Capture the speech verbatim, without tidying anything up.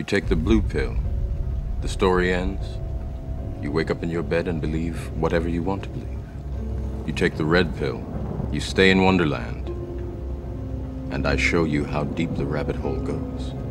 You take the blue pill. The story ends. You wake up in your bed and believe whatever you want to believe. You take the red pill. You stay in Wonderland. And I show you how deep the rabbit hole goes.